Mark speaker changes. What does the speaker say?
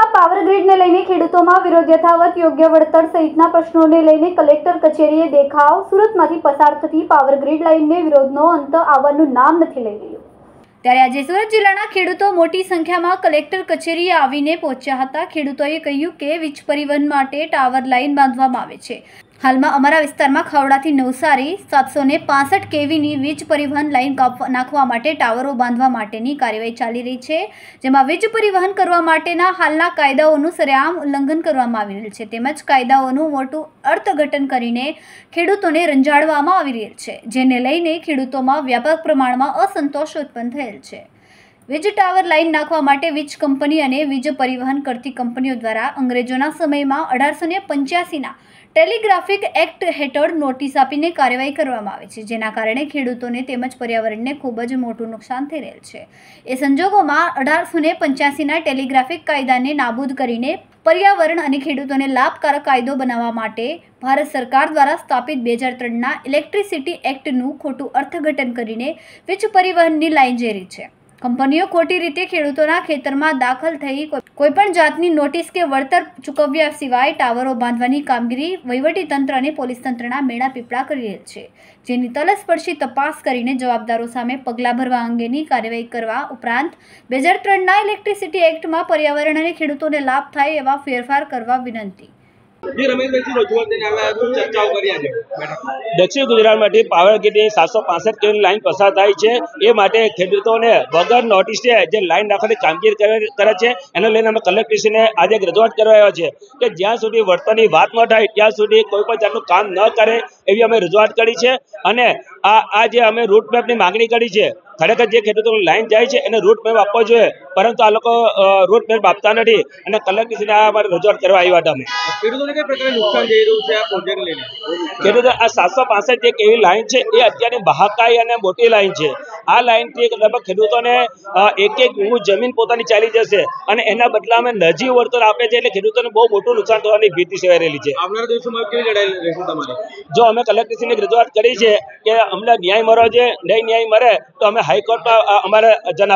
Speaker 1: સુરતમાં પાવર ગ્રીડને લઈને ખેડૂતોમાં વિરોધ યથાવત, યોગ્ય વળતર સહિતના પ્રશ્નોને લઈને કલેક્ટર કચેરીએ દેખાવ. સુરતમાંથી પસાર થતી પાવર ગ્રીડ લાઇનને વિરોધનો અંત આવવાનું નામ નથી લઈ રહ્યું. ત્યારે આજે સુરત જિલ્લાના ખેડૂતો મોટી સંખ્યામાં કલેક્ટર કચેરીએ આવીને પહોંચ્યા હતા. ખેડૂતોએ કહ્યું કે વીજ પરિવહન માટે ટાવર લાઇન બાંધવામાં આવે છે. હાલમાં અમારા વિસ્તારમાં ખાવડાથી નવસારી 765 કેવીની વીજ પરિવહન લાઇન નાખવા માટે ટાવરો બાંધવા માટેની કાર્યવાહી ચાલી રહી છે, જેમાં વીજ પરિવહન કરવા માટેના હાલના કાયદાઓનું સરેઆમ ઉલ્લંઘન કરવામાં આવી રહ્યું છે, તેમજ કાયદાઓનું મોટું અર્થઘટન કરીને ખેડૂતોને રંજાડવામાં આવી રહ્યું છે, જેને લઈને ખેડૂતોમાં વ્યાપક પ્રમાણમાં અસંતોષ ઉત્પન્ન થયેલ છે. વીજ ટાવર લાઇન નાખવા માટે વીજ કંપની અને વીજ પરિવહન કરતી કંપનીઓ દ્વારા અંગ્રેજોના સમયમાં 1885ના ટેલિગ્રાફિક એક્ટ હેઠળ નોટિસ આપીને કાર્યવાહી કરવામાં આવે છે, જેના કારણે ખેડૂતોને તેમજ પર્યાવરણને ખૂબ જ મોટું નુકસાન થઈ રહેલ છે. એ સંજોગોમાં 1885ના ટેલિગ્રાફિક કાયદાને નાબૂદ કરીને પર્યાવરણ અને ખેડૂતોને લાભકારક કાયદો બનાવવા માટે ભારત સરકાર દ્વારા સ્થાપિત 2003ના ઇલેક્ટ્રિસિટી એક્ટનું ખોટું અર્થઘટન કરીને વીજ પરિવહનની લાઇન જઈ રહી છે. કંપનીઓ ખોટી રીતે ખેડૂતોના ખેતરમાં દાખલ થઈ કોઈપણ જાતની નોટિસ કે વળતર ચૂકવ્યા સિવાય ટાવરો બાંધવાની કામગીરી વહીવટીતંત્ર અને પોલીસ તંત્રના મેળા પીપળા કરી રહેલ છે, જેની તલસ્પર્શી તપાસ કરીને જવાબદારો સામે પગલાં ભરવા અંગેની કાર્યવાહી કરવા ઉપરાંત 2003ના ઇલેક્ટ્રિસિટી એક્ટમાં પર્યાવરણ અને ખેડૂતોને લાભ થાય એવા ફેરફાર કરવા વિનંતી.
Speaker 2: દક્ષિણ ગુજરાતમાંથી પાવર ગ્રીડની 765 કેવી લાઇન પસાર થાય છે. એ માટે ખેડૂતોને વગર નોટિસે જે લાઇન નાખવાની કામગીરી કરે છે, એને લઈને અમે કલેક્ટરશ્રીને આજે રજૂઆત કરવા આવ્યા છે કે જ્યાં સુધી વળતરની વાત ન થાય ત્યાં સુધી કોઈ પણ જાતનું કામ ન કરે એવી અમે રજૂઆત કરી છે. અને આ જે અમે રૂટ મેપની માંગણી કરી છે, ખરેખર જે ખેડૂતોની લાઇન જાય છે એને રૂટ મેપ આપવો જોઈએ, પરંતુ આ લોકો રૂટ મેપ આપતા નથી અને કલેક્ટરશ્રીને આ અમારે રજૂઆત કરવા આવ્યા હતા. અમે
Speaker 3: ખેડૂતોને કઈ પ્રકારે નુકસાન જઈ રહ્યું છે આ પ્રોજેક્ટ લઈને?
Speaker 2: ખેડૂતો આ 765 જે કેવી લાઇન છે એ અત્યારની મહાકાય અને મોટી લાઇન છે. આ લાઇનથી લગભગ ખેડૂતોને એક જમીન પોતાની ચાલી જશે અને એના બદલામાં નજીવ વળતર આપે છે, એટલે ખેડૂતોને બહુ મોટું નુકસાન થવાની ભીતિ સેવાઈ રહેલી છે.
Speaker 3: આવનારા દિવસોમાં કેવી લડાઈ રહેશે તમારી?
Speaker 2: જો અમે કલેક્ટરશ્રીને રજૂઆત કરી છે કે અમને ન્યાય મળવો જોઈએ, નહીં ન્યાય મળે તો અમે હાઈકોર્ટમાં અમારે જણાવ